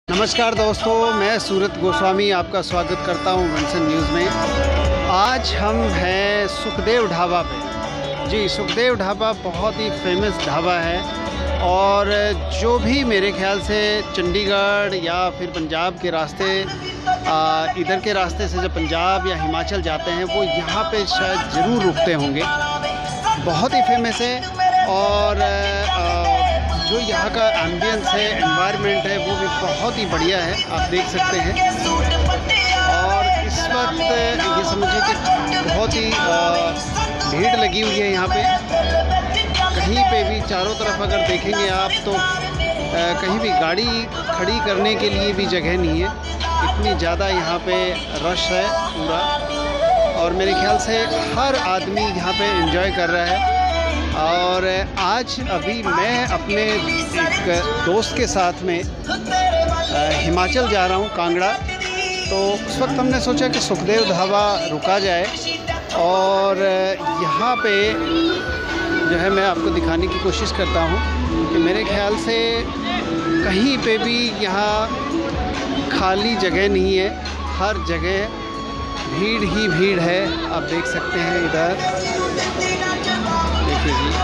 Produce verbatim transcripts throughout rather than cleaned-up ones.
नमस्कार दोस्तों, मैं सूरत गोस्वामी आपका स्वागत करता हूं विंसन न्यूज़ में। आज हम हैं सुखदेव ढाबा पे। जी, सुखदेव ढाबा बहुत ही फेमस ढाबा है और जो भी मेरे ख्याल से चंडीगढ़ या फिर पंजाब के रास्ते इधर के रास्ते से जब पंजाब या हिमाचल जाते हैं वो यहाँ पे शायद ज़रूर रुकते होंगे। बहुत ही फेमस है और आ, जो यहाँ का एम्बियंस है, एनवायरनमेंट है, वो भी बहुत ही बढ़िया है, आप देख सकते हैं। और इस वक्त ये समझिए कि बहुत ही भीड़ लगी हुई है यहाँ पे। कहीं पे भी चारों तरफ अगर देखेंगे आप तो आ, कहीं भी गाड़ी खड़ी करने के लिए भी जगह नहीं है, इतनी ज़्यादा यहाँ पे रश है पूरा। और मेरे ख्याल से हर आदमी यहाँ पे एंजॉय कर रहा है। और आज अभी मैं अपने एक दोस्त के साथ में हिमाचल जा रहा हूँ, कांगड़ा। तो उस वक्त हमने सोचा कि सुखदेव ढाबा रुका जाए और यहाँ पे जो है मैं आपको दिखाने की कोशिश करता हूँ कि मेरे ख्याल से कहीं पे भी यहाँ खाली जगह नहीं है, हर जगह भीड़ ही भीड़ है। आप देख सकते हैं इधर, देखिए जी।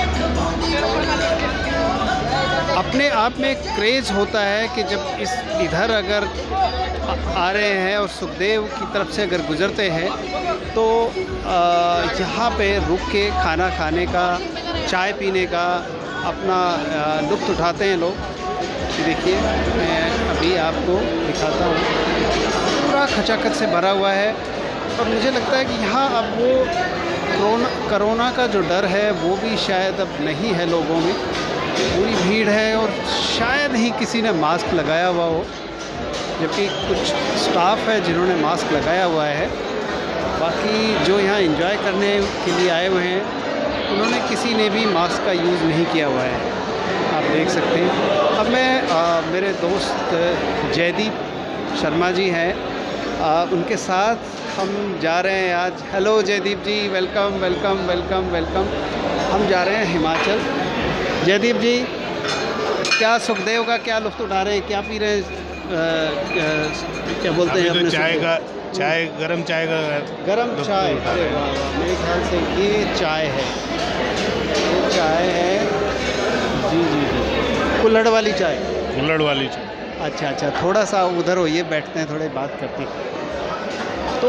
अपने आप में क्रेज़ होता है कि जब इस इधर अगर आ रहे हैं और सुखदेव की तरफ से अगर गुज़रते हैं तो यहाँ पे रुक के खाना खाने का, चाय पीने का अपना लुत्फ़ उठाते हैं लोग। देखिए, मैं अभी आपको दिखाता हूँ, पूरा खचाखच से भरा हुआ है। और मुझे लगता है कि यहाँ अब वो कोरोना कोरोना का जो डर है वो भी शायद अब नहीं है लोगों में। पूरी भीड़ है और शायद ही किसी ने मास्क लगाया हुआ हो, जबकि कुछ स्टाफ है जिन्होंने मास्क लगाया हुआ है। बाकी जो यहाँ एंजॉय करने के लिए आए हुए हैं उन्होंने किसी ने भी मास्क का यूज़ नहीं किया हुआ है, आप देख सकते हैं। अब मैं आ, मेरे दोस्त जयदीप शर्मा जी हैं, आ, उनके साथ हम जा रहे हैं आज। Hello Jaideep ji, welcome welcome welcome welcome. हम जा रहे हैं हिमाचल। जयदीप जी, क्या सुखदेव का क्या लुत्फ़ उठा रहे हैं, क्या पी रहे हैं? आ, आ, क्या बोलते हैं अपने? तो चाय का, चाय गरम चाय का गरम चाय। अरे वाह वाह, मेरे ख्याल से ये चाय है, ये चाय है जी जी जी, कुल्हड़ वाली चाय। कुल्हड़ वाली चाय। अच्छा अच्छा, थोड़ा सा उधर होइए, बैठते हैं, थोड़ी बात करते हैं। तो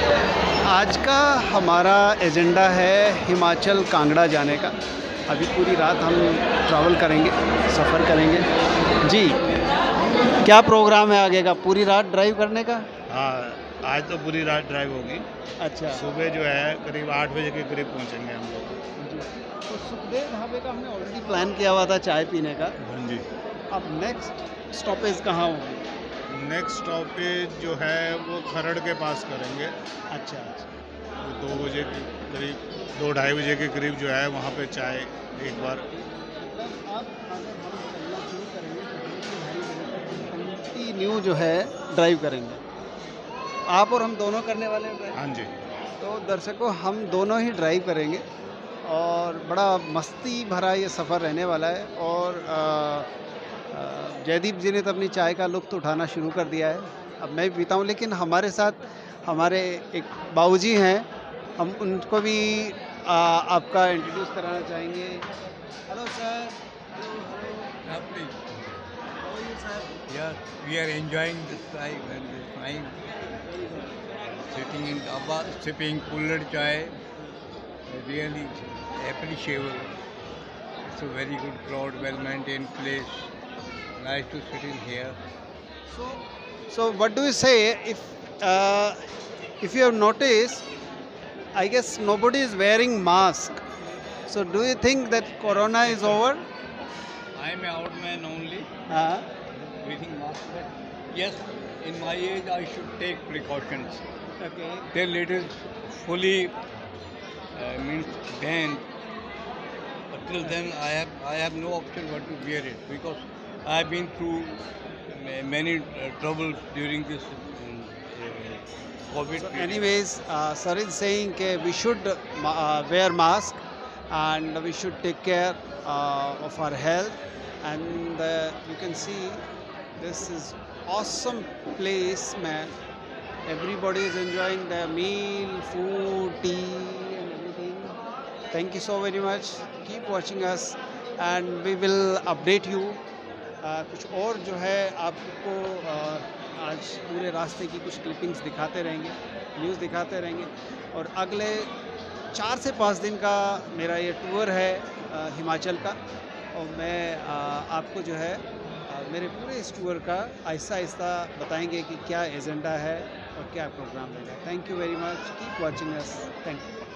आज का हमारा एजेंडा है हिमाचल कांगड़ा जाने का। अभी पूरी रात हम ट्रैवल करेंगे, सफ़र करेंगे जी। क्या प्रोग्राम है आगे का? पूरी रात ड्राइव करने का? हाँ, आज तो पूरी रात ड्राइव होगी। अच्छा, सुबह जो है करीब आठ बजे के करीब पहुंचेंगे हम लोग जी। तो सुखदेव ढाबे का हमने ऑलरेडी प्लान किया हुआ था चाय पीने का। हाँ जी। अब नेक्स्ट स्टॉपेज कहाँ होगी? नेक्स्ट स्टॉपेज जो है वो खरड़ के पास करेंगे। अच्छा अच्छा, तो दो बजे के करीब, दो ढाई बजे के करीब जो है वहाँ पे चाय एक बार। आप अगर हम चलना शुरू करेंगे तो कंटिन्यू जो है ड्राइव करेंगे, आप और हम दोनों करने वाले हैं ड्राइव। हाँ जी। तो दर्शकों, हम दोनों ही ड्राइव करेंगे और बड़ा मस्ती भरा ये सफ़र रहने वाला है। और आ, जयदीप जी ने तो अपनी चाय का लुत्फ़ उठाना शुरू कर दिया है, अब मैं भी पीता हूँ। लेकिन हमारे साथ हमारे एक बाबूजी हैं, हम उनको भी आ, आपका इंट्रोड्यूस कराना चाहेंगे। Hello sir. Lovely. How are you, sir? Yes, we are enjoying this time and this time. Sitting in Dhaba, sipping cooler chai, really appreciable. It's a very good crowd, well maintained place. Nice to sit in here. So, so what do you say if uh, if you have noticed, I guess nobody is wearing mask. So do you think that corona is over? I am an old man only, Uh, breathing mask, but yes, in my age I should take precautions. okay. Till it is fully uh, means banned. But till then, I have I have no option but to wear it because I have been through ma- many uh, troubles during this um, uh, COVID So period. anyways, uh, sir is saying that we should uh, wear mask and we should take care uh, of our health. And uh, you can see This is awesome place, man. Everybody is enjoying the meal, food, tea and everything. Thank you so very much. Keep watching us and we will update you. uh, कुछ और जो है आपको uh, आज पूरे रास्ते की कुछ क्लिपिंग्स दिखाते रहेंगे, न्यूज़ दिखाते रहेंगे। और अगले चार से पाँच दिन का मेरा ये टूर है uh, हिमाचल का, और मैं uh, आपको जो है uh, मेरे पूरे इस टूर का आहिस्ता आहिस्ता बताएंगे कि क्या एजेंडा है और क्या प्रोग्राम रहेगा। Thank you very much, keep watching us, thank you.